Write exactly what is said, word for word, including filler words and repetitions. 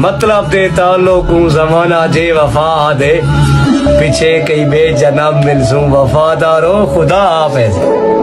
मतलब दे ताल्लुकू जमाना जे वफा दे, पीछे कई बे जन्म मिलसूं वफादारो खुदा हाफिज।